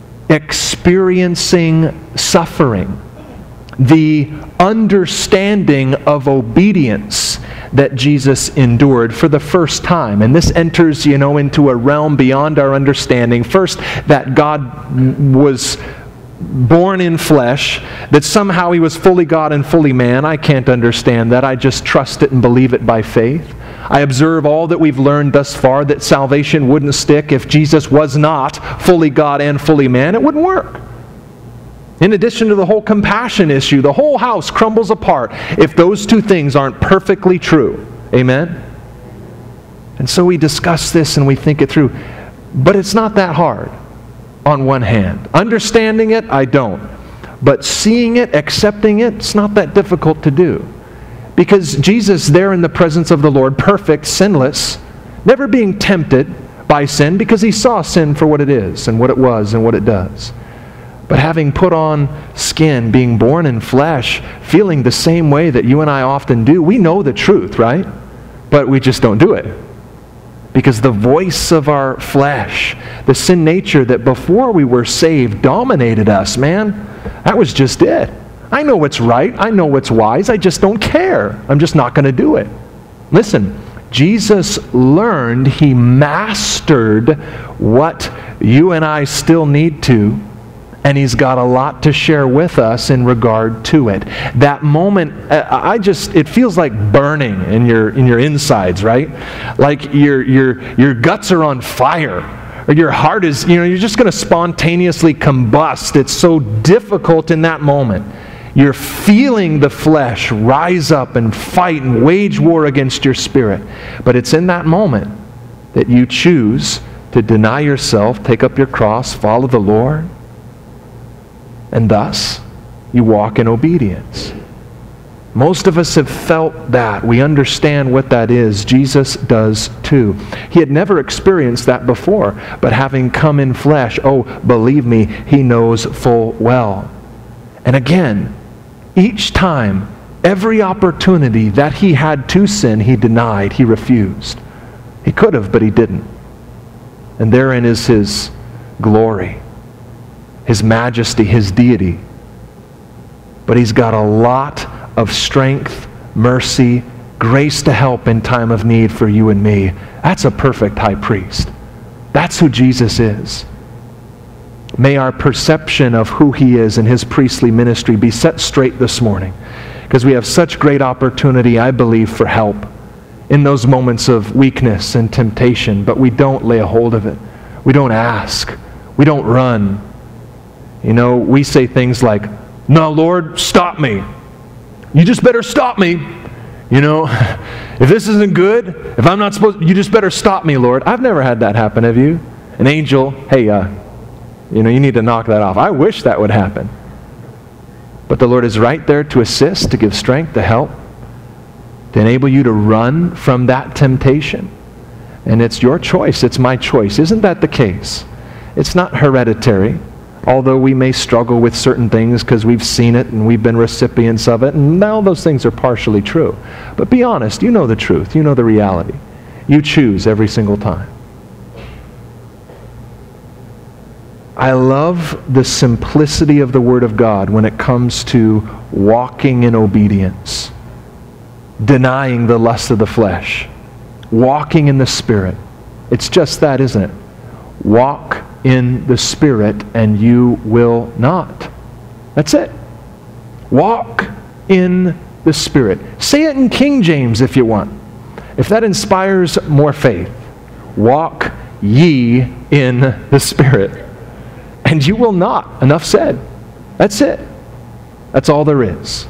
experiencing suffering, the understanding of obedience that Jesus endured for the first time. And this enters, into a realm beyond our understanding. First, that God was born in flesh, that somehow he was fully God and fully man. I can't understand that. I just trust it and believe it by faith. I observe all that we've learned thus far, that salvation wouldn't stick if Jesus was not fully God and fully man. It wouldn't work. In addition to the whole compassion issue, the whole house crumbles apart if those two things aren't perfectly true. Amen? And so we discuss this and we think it through. But it's not that hard. On one hand. Understanding it, I don't. But seeing it, accepting it, it's not that difficult to do. Because Jesus there in the presence of the Lord, perfect, sinless, never being tempted by sin, because he saw sin for what it is and what it was and what it does. But having put on skin, being born in flesh, feeling the same way that you and I often do, we know the truth, right? But we just don't do it. Because the voice of our flesh, the sin nature that before we were saved dominated us, man, that was just it. I know what's right. I know what's wise. I just don't care. I'm just not going to do it. Listen, Jesus learned, he mastered what you and I still need to, and he's got a lot to share with us in regard to it. That moment, it feels like burning in your insides, right? Like your guts are on fire, or your heart is, you're just going to spontaneously combust. It's so difficult in that moment. You're feeling the flesh rise up and fight and wage war against your spirit. But it's in that moment that you choose to deny yourself, take up your cross, follow the Lord, and thus you walk in obedience. Most of us have felt that. We understand what that is. Jesus does too. He had never experienced that before, but having come in flesh, oh, believe me, he knows full well. And again, each time, every opportunity that he had to sin, he denied, he refused. He could have, but he didn't. And therein is his glory, his majesty, his deity. But he's got a lot of strength, mercy, grace to help in time of need for you and me. That's a perfect high priest. That's who Jesus is. May our perception of who he is and his priestly ministry be set straight this morning, because we have such great opportunity, I believe, for help in those moments of weakness and temptation, but we don't lay a hold of it. We don't ask. We don't run. You know, we say things like, "No, Lord, stop me. You just better stop me. You know, if this isn't good, if I'm not supposed, you just better stop me, Lord." I've never had that happen, have you? An angel, "Hey, you know, you need to knock that off." I wish that would happen. But the Lord is right there to assist, to give strength, to help, to enable you to run from that temptation. And it's your choice. It's my choice. Isn't that the case? It's not hereditary, although we may struggle with certain things because we've seen it and we've been recipients of it, and all those things are partially true. But be honest. You know the truth. You know the reality. You choose every single time. I love the simplicity of the Word of God when it comes to walking in obedience, denying the lust of the flesh, walking in the Spirit. It's just that, isn't it? Walk in the Spirit and you will not. That's it. Walk in the Spirit. Say it in King James if you want, if that inspires more faith. Walk ye in the Spirit, and you will not. Enough said. That's it. That's all there is.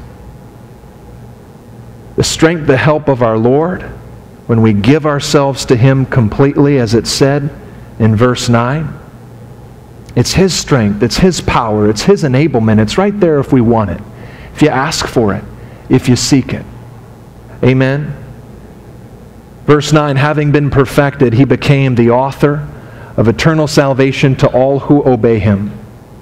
The strength, the help of our Lord, when we give ourselves to him completely, as it said in verse 9, it's his strength, it's his power, it's his enablement. It's right there if we want it, if you ask for it, if you seek it. Amen? Verse 9, having been perfected, he became the author of eternal salvation to all who obey him.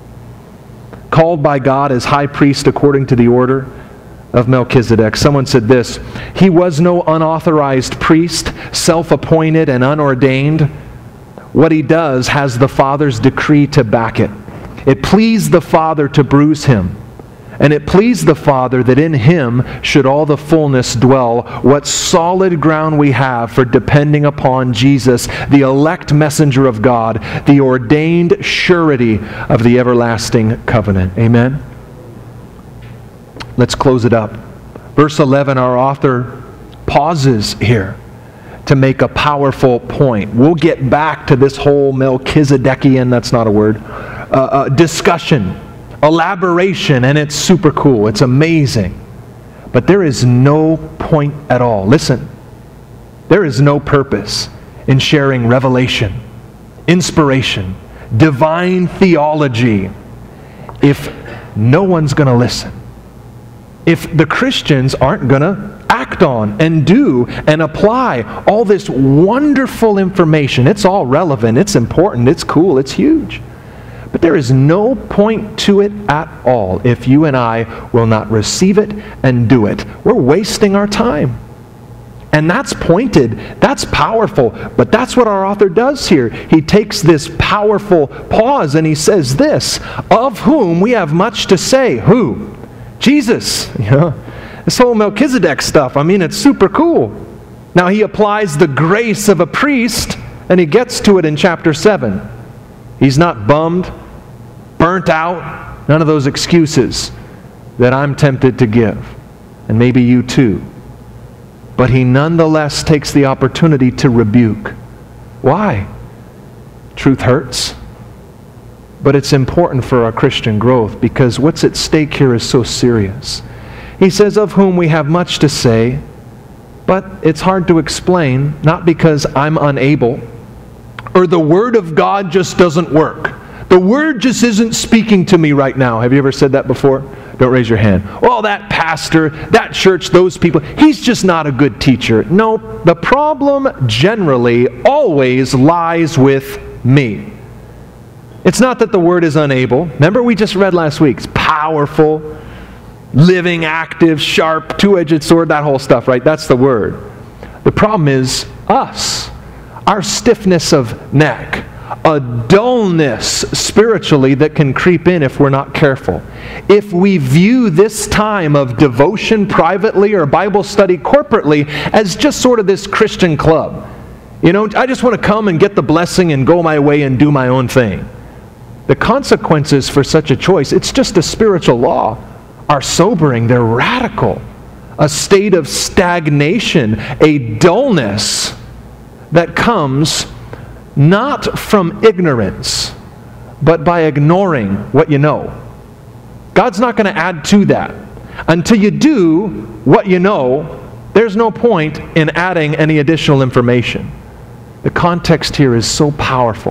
Called by God as high priest according to the order of Melchizedek. Someone said this: he was no unauthorized priest, self-appointed and unordained. What he does has the Father's decree to back it. It pleased the Father to bruise him, and it pleased the Father that in him should all the fullness dwell. What solid ground we have for depending upon Jesus, the elect messenger of God, the ordained surety of the everlasting covenant. Amen? Let's close it up. Verse 11, our author pauses here to make a powerful point. We'll get back to this whole Melchizedekian, that's not a word, discussion, elaboration, and it's super cool. It's amazing. But there is no point at all. Listen, there is no purpose in sharing revelation, inspiration, divine theology if no one's going to listen. If the Christians aren't going to act on and do and apply all this wonderful information. It's all relevant, it's important, it's cool, it's huge. But there is no point to it at all if you and I will not receive it and do it. We're wasting our time. And that's pointed, that's powerful, but that's what our author does here. He takes this powerful pause and he says this: of whom we have much to say. Who? Jesus. You know, this whole Melchizedek stuff, I mean, it's super cool. Now he applies the grace of a priest, and he gets to it in chapter 7. He's not bummed, burnt out, none of those excuses that I'm tempted to give, and maybe you too. But he nonetheless takes the opportunity to rebuke. Why? Truth hurts. But it's important for our Christian growth, because what's at stake here is so serious. He says, of whom we have much to say, but it's hard to explain, not because I'm unable or the Word of God just doesn't work. The Word just isn't speaking to me right now. Have you ever said that before? Don't raise your hand. Well, that pastor, that church, those people, he's just not a good teacher. No, the problem generally always lies with me. It's not that the Word is unable. Remember we just read last week. It's powerful, living, active, sharp, two-edged sword, that whole stuff, right? That's the Word. The problem is us, our stiffness of neck, a dullness spiritually that can creep in if we're not careful. If we view this time of devotion privately or Bible study corporately as just sort of this Christian club, you know, I just want to come and get the blessing and go my way and do my own thing. The consequences for such a choice, it's just a spiritual law, are sobering. They're radical. A state of stagnation, a dullness that comes not from ignorance, but by ignoring what you know. God's not going to add to that. Until you do what you know, there's no point in adding any additional information. The context here is so powerful.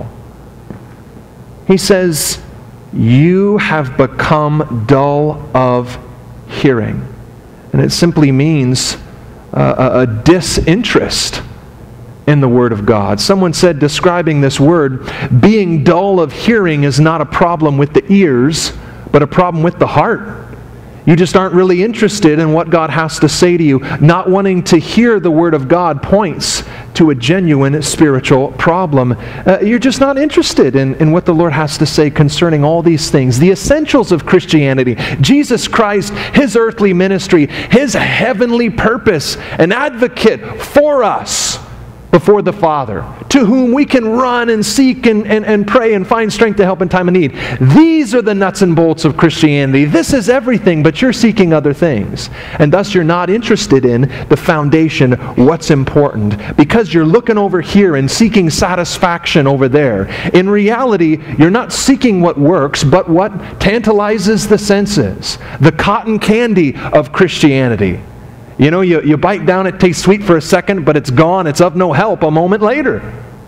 He says, you have become dull of hearing. And it simply means a disinterest in the Word of God. Someone said, describing this word, being dull of hearing is not a problem with the ears, but a problem with the heart. You just aren't really interested in what God has to say to you. Not wanting to hear the Word of God points to a genuine spiritual problem. You're just not interested in what the Lord has to say concerning all these things. The essentials of Christianity, Jesus Christ, His earthly ministry, His heavenly purpose, an advocate for us before the Father, to whom we can run and seek and pray and find strength to help in time of need. These are the nuts and bolts of Christianity. This is everything, but you're seeking other things. And thus you're not interested in the foundation, what's important, because you're looking over here and seeking satisfaction over there. In reality, you're not seeking what works, but what tantalizes the senses, the cotton candy of Christianity. You know, you bite down, it tastes sweet for a second, but it's gone. It's of no help a moment later.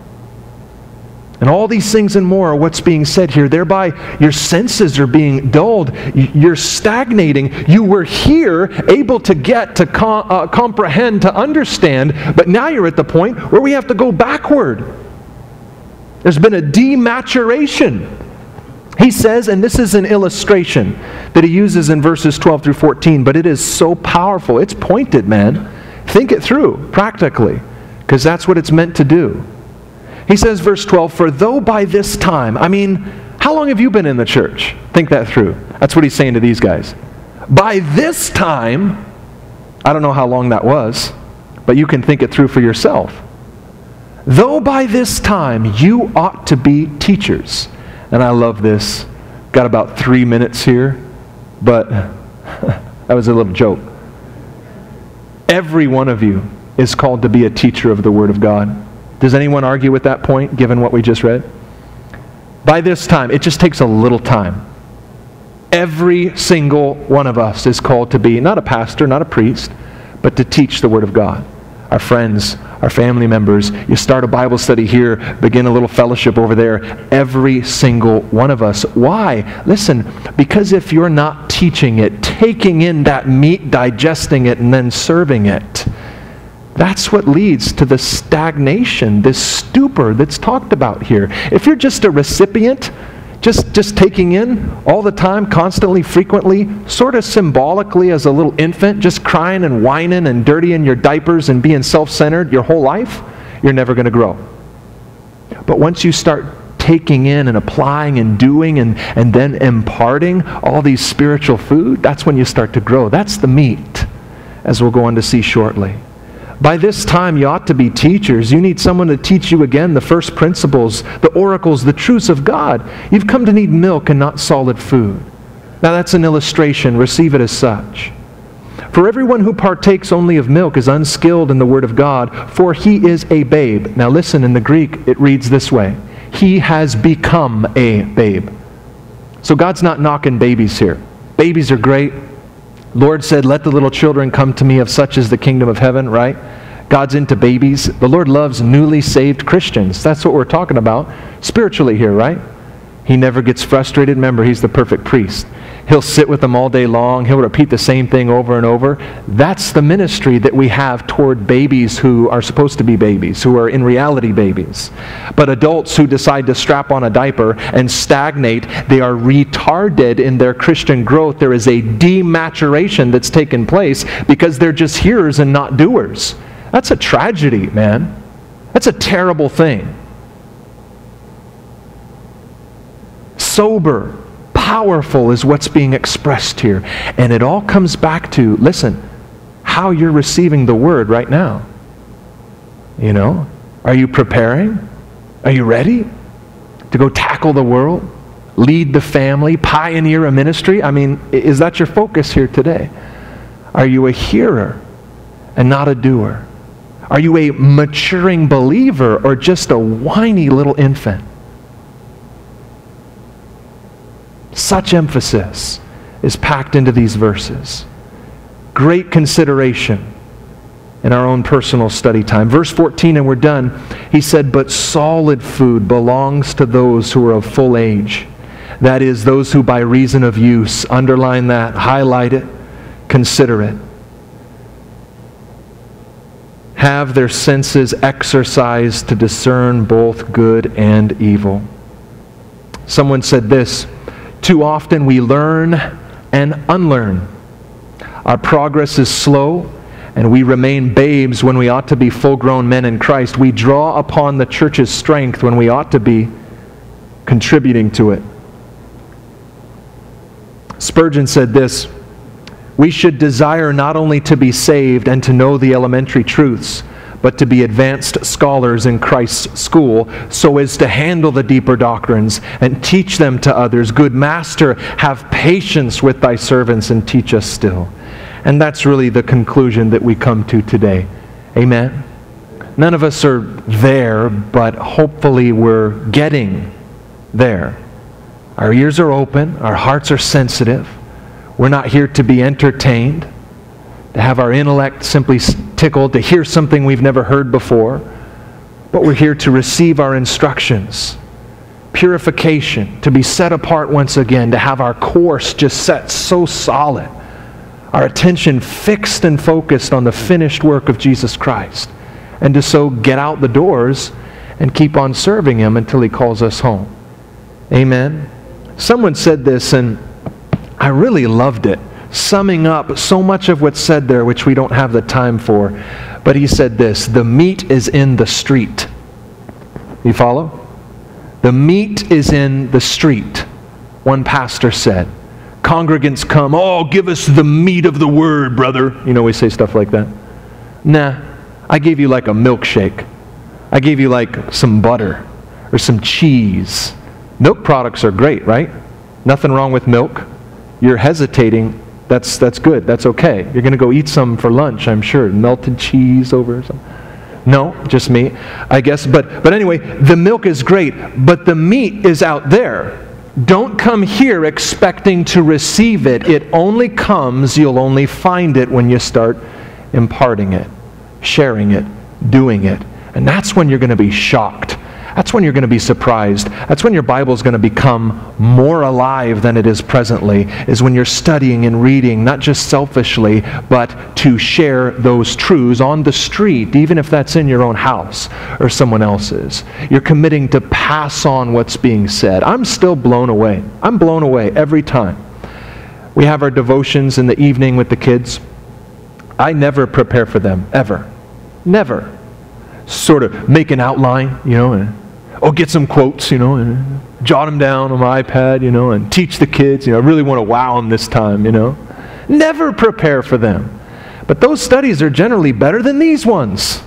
And all these things and more are what's being said here. Thereby, your senses are being dulled. You're stagnating. You were here, able to get, to comprehend, to understand, but now you're at the point where we have to go backward. There's been a dematuration. He says, and this is an illustration that he uses in verses 12 through 14, but it is so powerful. It's pointed, man. Think it through practically, because that's what it's meant to do. He says, verse 12, for though by this time, I mean, how long have you been in the church? Think that through. That's what he's saying to these guys. By this time, I don't know how long that was, but you can think it through for yourself. Though by this time you ought to be teachers. And I love this. Got about 3 minutes here, but that was a little joke. Every one of you is called to be a teacher of the Word of God. Does anyone argue with that point, given what we just read? By this time, it just takes a little time. Every single one of us is called to be not a pastor, not a priest, but to teach the Word of God. Our friends, our family members, you start a Bible study here, begin a little fellowship over there, every single one of us. Why? Listen, because if you're not teaching it, taking in that meat, digesting it, and then serving it, that's what leads to the stagnation, this stupor that's talked about here. If you're just a recipient, just taking in all the time, constantly, frequently, sort of symbolically as a little infant, just crying and whining and dirtying your diapers and being self-centered your whole life, you're never going to grow. But once you start taking in and applying and doing and then imparting all these spiritual food, that's when you start to grow. That's the meat, as we'll go on to see shortly. By this time, you ought to be teachers. You need someone to teach you again the first principles, the oracles, the truths of God. You've come to need milk and not solid food. Now that's an illustration. Receive it as such. For everyone who partakes only of milk is unskilled in the Word of God, for he is a babe. Now listen, in the Greek, it reads this way. He has become a babe. So God's not knocking babies here. Babies are great. Lord said, let the little children come to me, of such is the kingdom of heaven, right? God's into babies. The Lord loves newly saved Christians. That's what we're talking about spiritually here, right? He never gets frustrated. Remember, He's the perfect priest. He'll sit with them all day long. He'll repeat the same thing over and over. That's the ministry that we have toward babies who are supposed to be babies, who are in reality babies. But adults who decide to strap on a diaper and stagnate, they are retarded in their Christian growth. There is a dematuration that's taken place because they're just hearers and not doers. That's a tragedy, man. That's a terrible thing. Sober, powerful is what's being expressed here. And it all comes back to, listen, how you're receiving the Word right now. You know? Are you preparing? Are you ready to go tackle the world? Lead the family? Pioneer a ministry? I mean, is that your focus here today? Are you a hearer and not a doer? Are you a maturing believer or just a whiny little infant? Such emphasis is packed into these verses. Great consideration in our own personal study time. Verse 14, and we're done. He said, but solid food belongs to those who are of full age. That is, those who by reason of use, underline that, highlight it, consider it, have their senses exercised to discern both good and evil. Someone said this, too often we learn and unlearn. Our progress is slow, and we remain babes when we ought to be full-grown men in Christ. We draw upon the church's strength when we ought to be contributing to it. Spurgeon said this, we should desire not only to be saved and to know the elementary truths, but to be advanced scholars in Christ's school, so as to handle the deeper doctrines and teach them to others. Good Master, have patience with thy servants and teach us still. And that's really the conclusion that we come to today. Amen? None of us are there, but hopefully we're getting there. Our ears are open, our hearts are sensitive. We're not here to be entertained, to have our intellect simply tickled, to hear something we've never heard before, but we're here to receive our instructions, purification, to be set apart once again, to have our course just set so solid, our attention fixed and focused on the finished work of Jesus Christ, and to so get out the doors and keep on serving Him until He calls us home. Amen? Someone said this, and I really loved it, summing up so much of what's said there, which we don't have the time for. But he said this, the meat is in the street. You follow? The meat is in the street. One pastor said, congregants come, oh, give us the meat of the word, brother. You know, we say stuff like that. Nah, I gave you like a milkshake. I gave you like some butter or some cheese. Milk products are great, right? Nothing wrong with milk. You're hesitating. That's good. That's okay. You're going to go eat some for lunch, I'm sure. Melted cheese over something. No, just me, I guess. But anyway, the milk is great, but the meat is out there. Don't come here expecting to receive it. It only comes, you'll only find it when you start imparting it, sharing it, doing it. And that's when you're going to be shocked. That's when you're going to be surprised. That's when your Bible is going to become more alive than it is presently, is when you're studying and reading, not just selfishly, but to share those truths on the street, even if that's in your own house or someone else's. You're committing to pass on what's being said. I'm still blown away. I'm blown away every time. We have our devotions in the evening with the kids. I never prepare for them, ever. Never. Sort of make an outline, you know, and get some quotes, you know, and jot them down on my iPad, you know, and teach the kids, you know, I really want to wow them this time, you know. Never prepare for them. But those studies are generally better than these ones,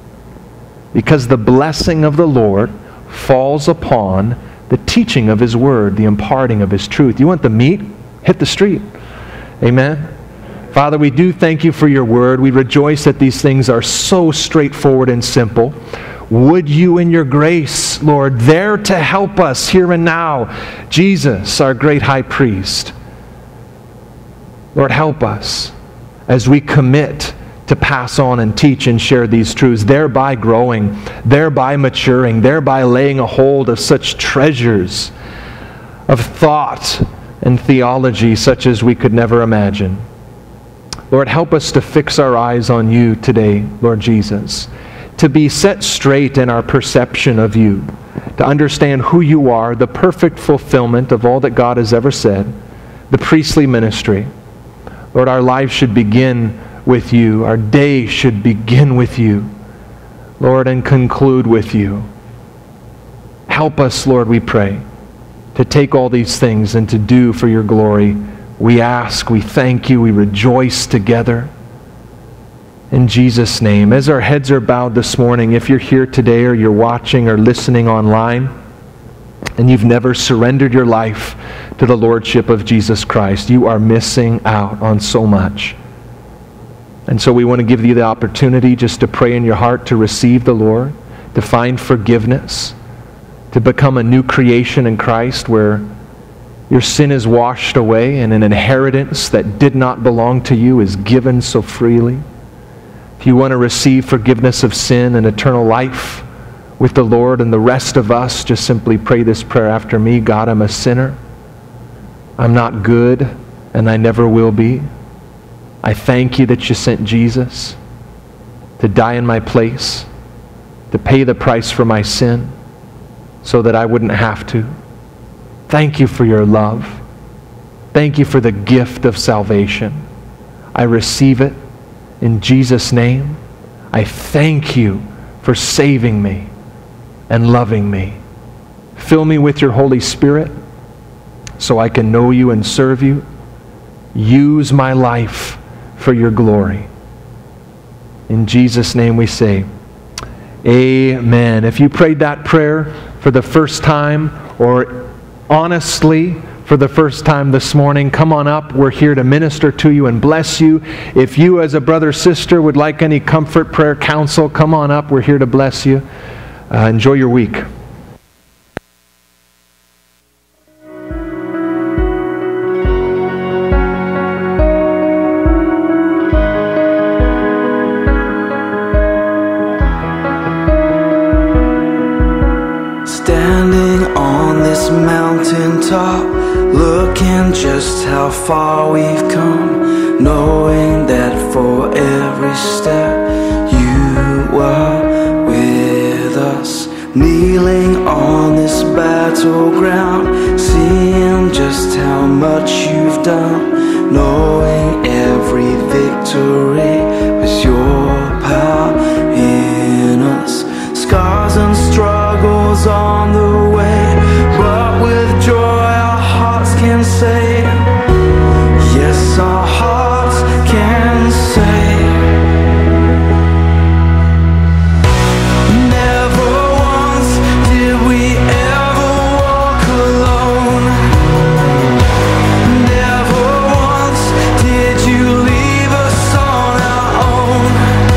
because the blessing of the Lord falls upon the teaching of His Word, the imparting of His truth. You want the meat? Hit the street. Amen? Father, we do thank You for Your Word. We rejoice that these things are so straightforward and simple. Would You in Your grace, Lord, there to help us here and now, Jesus, our great high priest. Lord, help us as we commit to pass on and teach and share these truths, thereby growing, thereby maturing, thereby laying a hold of such treasures of thought and theology such as we could never imagine. Lord, help us to fix our eyes on you today, Lord Jesus, to be set straight in our perception of you, to understand who you are, the perfect fulfillment of all that God has ever said, the priestly ministry. Lord, our lives should begin with you. Our day should begin with you, Lord, and conclude with you. Help us, Lord, we pray, to take all these things and to do for your glory. We ask, we thank you, we rejoice together. In Jesus' name, as our heads are bowed this morning, if you're here today or you're watching or listening online and you've never surrendered your life to the Lordship of Jesus Christ, you are missing out on so much. And so we want to give you the opportunity just to pray in your heart to receive the Lord, to find forgiveness, to become a new creation in Christ where your sin is washed away and an inheritance that did not belong to you is given so freely. If you want to receive forgiveness of sin and eternal life with the Lord and the rest of us, just simply pray this prayer after me. God, I'm a sinner. I'm not good, and I never will be. I thank you that you sent Jesus to die in my place, to pay the price for my sin so that I wouldn't have to. Thank you for your love. Thank you for the gift of salvation. I receive it in Jesus' name. I thank you for saving me and loving me. Fill me with your Holy Spirit so I can know you and serve you. Use my life for your glory. In Jesus' name we say, amen. If you prayed that prayer for the first time or honestly for the first time this morning, come on up. We're here to minister to you and bless you. If you as a brother or sister would like any comfort, prayer, counsel, come on up. We're here to bless you. Enjoy your week. Mountaintop, looking just how far we've come, knowing that for every step you are with us, kneeling on this battleground, seeing just how much you've done, knowing every victory was your power in us, scars and struggles on the way, but with joy our hearts can say, yes, our hearts can say, never once did we ever walk alone, never once did you leave us on our own.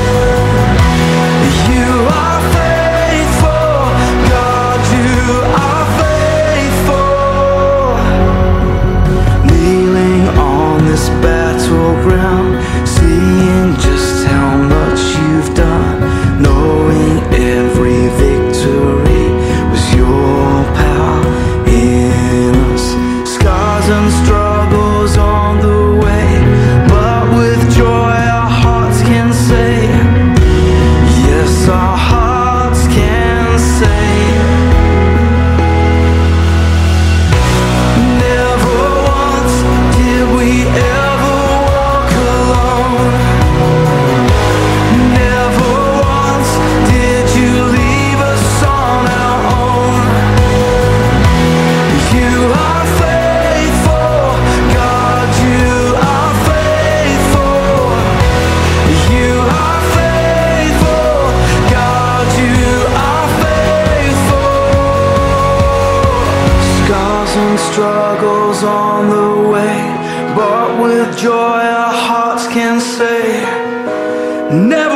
You are faithful, God, you are battleground, seeing just how much you've done, knowing every victory was your power in us, scars and struggles on the way, but with joy our hearts can say, yes, our hearts can say, never once did we ever struggles on the way, but with joy our hearts can say, never